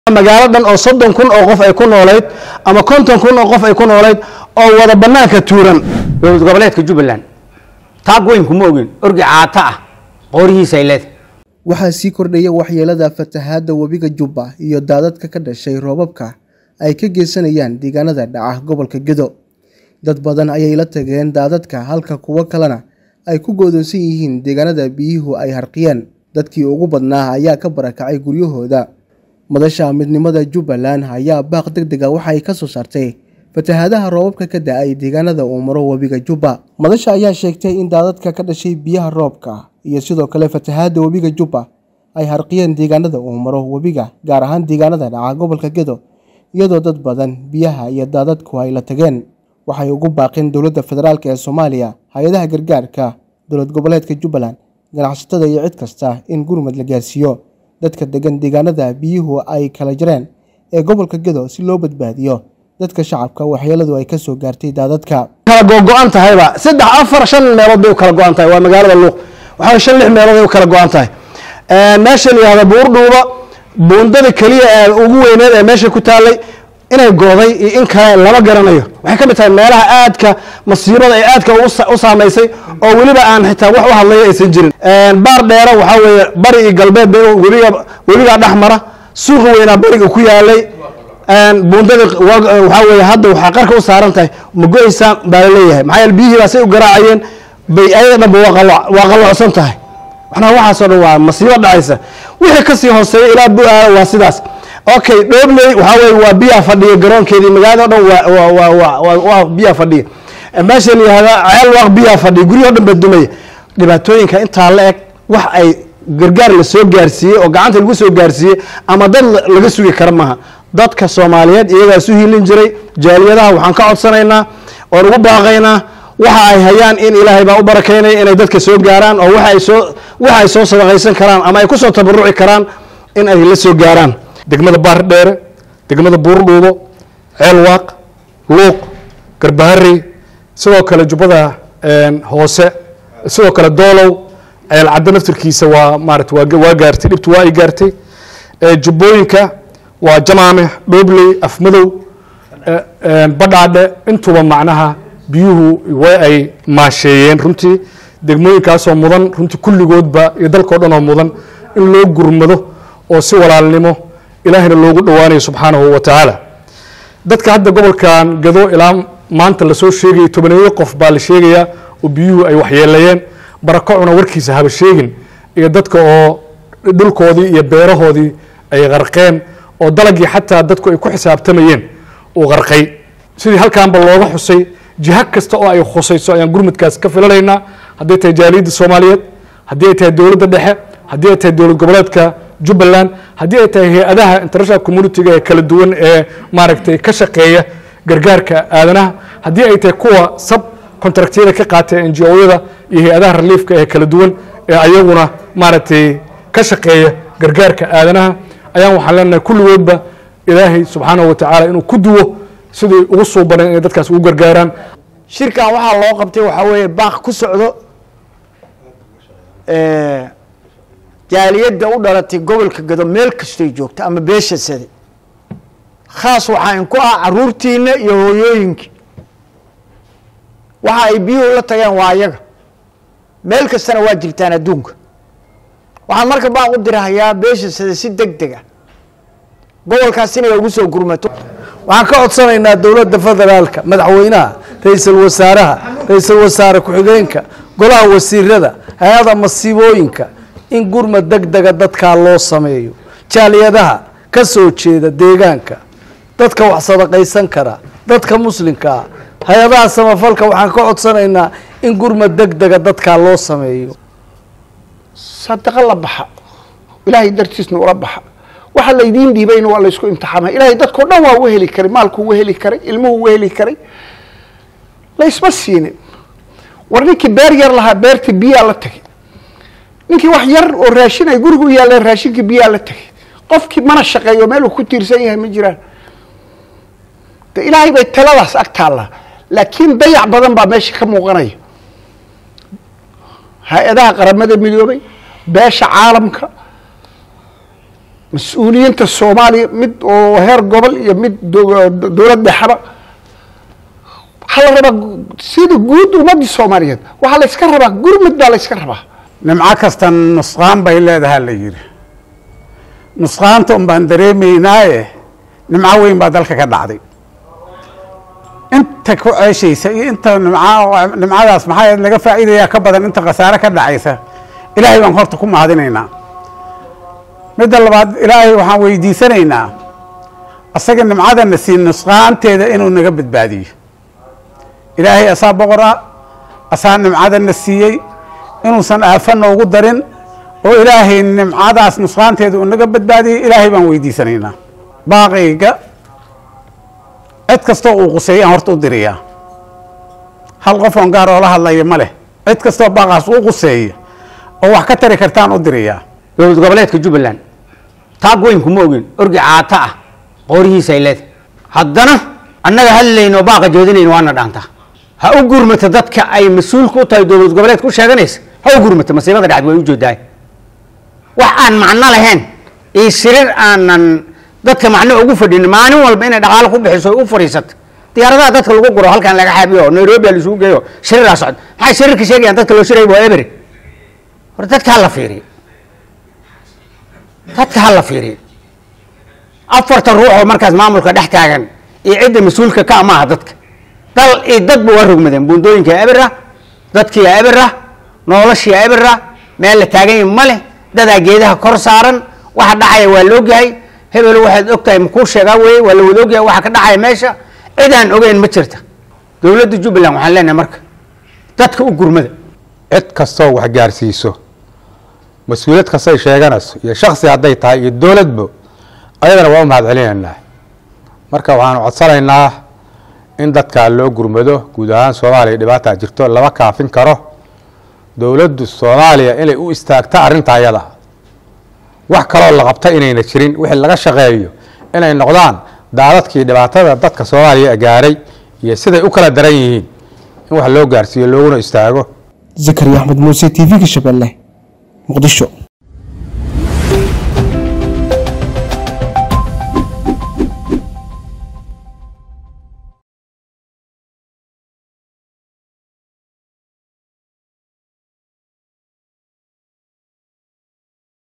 magaaladan oo 30 kun oo qof ay ku nooleed ama 50 kun oo qof ay ku nooleed oo wada banaanka tuuran dowlad goboleedka Jubbaland taag weyn kuma ogin orgi caata ah qoorihiisa ay leedahay waxaa sii kordhaya waxyeelada fatahaada webiga Jubba iyo daadadka ka dhashay roobabka ay ka geysanayaan deegaanada dhaca gobolka Gedo dad badan ayay la tageen daadadka halka kuwa kalena ay ku go'doonsan yihiin deegaanada biyuhu ay harqiyeen dadkii ugu badnaa ayaa ka barakacay guryahooda madasha midnimada Jubbaland ayaa baaq degdeg ah waxay ka soo saartay fatahaadaha roobabka ka da'ay deegaanada uu maro webiga Jubba madasha ayaa sheegtay in daadadka ka dhashay biyaha roobka iyo sidoo kale fatahaada webiga Jubba ay harqiyeen deegaanada uu maro webiga gaar ahaan deegaanada dhaca gobolka Gedo iyadoo dad badan biyaha iyo daadadku ay la tageen waxay ugu baaqeen dowladda federaalka ee Soomaaliya hay'adaha gargaarka dowlad goboleedka Jubbaland ganacsatada iyo cid kasta in gurmad la gaarsiiyo dadka degan deegaanada biyuhu ay kala jireen ee gobolka Gedo si loo badbaadiyo dadka shacabka waxyeeladu ay ka soo gaartay daadadka kala go'an tahayba 3-4-5 meelood bay kala go'an tahay waa magaalada Luuq waxa 5 meelood ay kala go'an tahay meesha la buurdhuuba buundada kaliya ee ugu weyneed ee meesha ku taalay inay gooday in kale lama garanayo waxay ka mid tahay meelaha aadka masiibada ay aadka u saameysay oo waliba aan xitaa wax u hadlay aysan jirin baar dheera waxa weeye bari iyo galbeed bay waliba dhaxmara suuq weyn bariga ku yaalay buundada waxa weeye hadda waxa qarka u saaran tahay magoysa baa leeyahay maxay biyihii baa say u garaacayeen bay ayadana waa qalocsan tahay waxna soo dhawaa masiibo dhacaysa wixii ka sii hooseeya ilaa bu'aa waa sidaas okay dhoobnay waxa weeye waa biya fadhiyo garoonkeedii magaalada dhan waa biya fadhiyo meeshan yahay ceel waq biya fadhiyo guriyo dhan badumay dhibaatooyinka inta la eg wax ay gargaar la soo gaarsiiyay oo gacanta lagu soo gaarsiiyay ama dad laga sugi kara maaha dadka Soomaaliyeed iyaga soo hiilin jiray jaaliyadaha waxaan ka codsanaynaa oo ugu baaqaynaa waxa ay hayaan in Ilaahay baa u barakeynay inay dadka soo gaaraan oo waxa ay soo sadaqaysan karaan ama ay ku soo tabaruci karaan in ay la soo gaaraan degmada baar dheere degmada buurdhuubo ceel waaq luuq garbaharey sidoo kale jubbada hoose sidoo kale doolow ceel cadda naftirkiisa waa maaragtay waa gaartay dhibtu waa ay gaartay jubbooyinka waa jamaame dhoobley afmadow badhaadhe intuba macnaha biyuhu way ay maasheeyeen runtii degmooyinkaasoo mudan runtii kulligoodba iyo dalkoo dhan oo mudan in loo gurmado oo si walaalnimo ilaahina loogu dhawaanayo subxaanahu wa tacaala dadka hadda gobolkan Gedo ilaa maanta la soo sheegay 10 qof baa la sheegayaa oo biyuhu ay waxyeelayeen barakacuna warkiisa haba sheegin iyo dadka oo dhulkoodii iyo beerahoodii ay qarqeen oo dalagii xataa dadku ay ku xisaabtamayeen oo qarqay sidii halkaanba looga xusay jiha kasta oo ay khusayso ayaan gurmadkaas ka filanaynaa haddii tahay jaaliyadda Soomaaliyeed haddii ay tahay dowladda dhexe haddii ay tahay dowlad goboleedka Jubbaland haddii ay tahay hay'adaha international community ee kala duwan ee maaragtay ka shaqeeya gargaarka aadanaha haddii ay tahay kuwa sub contractiyada ka qaatay NGO-yada iyo hay'adaha reliefka ee kala duwan ee ayaguna maaragtay ka shaqeeya gargaarka aadanaha ayaan waxaan leenahay kulligoodba Ilaahay subxaanahu wa tacaala inuu ku duwo sidii ugu soo badan in dadkaas ugu gargaaraan shirkan waxa loo qabtay waxa weeye baaq ku socdo jaaliyadda u dhalatay gobolka Gedo meel kasta ay joogto ama beesha sade khaas waxaan ku caruurtiina iyo hooyooyinka waxa ay biyo la tageen waa ayaga meel kastana waa jirtaan adduunka waxaan marka baaq u dirahayaa beesha sade si degdeg ah gobolkaas inay ugu soo gurmato waxaan ka codsanaynaa dowladda federaalka madaxweynaha ra'iisul wasaare ku-xigeenka golaha wasiirada hay'adaha masiibooyinka in gurmad degdega dadka loo sameeyo jaaliyadaha ka soo jeeda deegaanka dadka wax sadaqaysan kara dadka muslimka hay'adaha samafalka waxaan ka codsanaynaa in gurmad degdega dadka loo sameeyo sadaqa la baxa ilaahay dartiisna ula baxa waxa la idin dhiibayna waa la isku imtixaamay ilaahay dadkoo dhan waa u heli karay maalku u heli karay ilmuhu u heli karay la isma siinin war ninkii beer yar lahaa beertii biyaa la tagay ninkii wax yar oo raashin ay guriga u yaaleen raashinkii biyaa la tagay qofkii mana shaqeeyo meel uu ku tiirsan yahay ma jiraan ilaahay bay taladaas ag taallaa laakiin dayac badan baa meesha ka muuqanaya hay'adaha qaramada midoobay beesha caalamka mas-uuliyiinta soomaaliya mid oo heer gobol iyo mid dowlad dhexaba waxaa la rabaa sida guud ummadii soomaaliyeed waxaa la iska rabaa gurmud baa la iska rabaa. nimco kasta nusqaan bay leedahay la yidhi nusqaanta un baan dareemaynaaye nimco weyn baa dalka ka dhacday inta ku ceeshaysa iyo inta nimcadaas maxaa laga faa'iidayaa ka badan inta khasaare ka dhacaysa ilaahay baan horta ku mahadinaynaa. midda labaad ilaahay waxaan weydiisanaynaa asaga nimcadana siin nusqaanteeda inuu naga badbaadiyo. ilaahay asaa boqor ah asaa nimcadana siiyey inuusan aafa noogu darin oo ilaahay nimcadaas nusqaanteeda uu naga badbaadiyey ilaahay baan weydiisanaynaa. baaqayga cid kastoo uu quseeyaan horta u diriyaa hal qof oon gaar oo la hadlaya ma leh cid kastoo baaqaas uu quseeya oo wax ka tari kartaan u diriyaa. dowlad goboleedka Jubbaland taag weyn kuma ogin orgi caata ah qoorihiisa ay leedahay haddana annaga hadlayno baaqa joodinayno waana dhaanta ha u gurmata dadka ay mas'uulku u tahay dowlad goboleedka u sheeganaysa ha u gurmata masiibada dhacday way u joodaay wax aan macno lahayn ee sirir aanan dadka macno ugu fadhin maalin walba inay dhaqaale ku bixiso u fariisato diyaaradaha dadka lagu guro halkan laga xaabiyo Nairobi la isugu geeyo shirar socod maxay shirarka sheegayaan dadka loo shiray waa eber hor dadka la fiiriyo dadka la fiiriyo afarta ruux oo markaas maamulka dhex taagan iyo cidda mas'uulka ka ama dadka dal ee dad buu warugmadeen buundooyinka eberra dadkii eberra noloshii eberra meel la taagan male dada geedaha kor saaran waxa dhacay waa loo gahay hebel waxaad ogtahay ma ku sheegaa way wala wada ogyahay waxa ka dhacay meesha cidaan ogeyn ma jirta. dowladda Jubbaland waxaan leenahay marka dadka u gurmada cid kastoo wax gaarsiiso mas'uuliyad kastay sheeganayso iyo shakhsi hadday tahay iyo dowladba ayadana waa u mahadcelinaynaa. marka waxaanu codsanaynaa in dadka loo gurmado guud ahaan Soomaaliya dhibaato jirto laba kaafin karo dowladda Soomaaliya inay u istaagto arrinta ayada wax kale oo la qabta inayna jirin wixii laga shaqeeyo inay noqdaan daadadkii dhibaatada dadka Soomaaliya gaaray iyo siday u kala daran yihiin in wax loo gaarsiiyo looguna istaago. Zakariya Ahmed Muuse TV Shabeelle Muqdisho.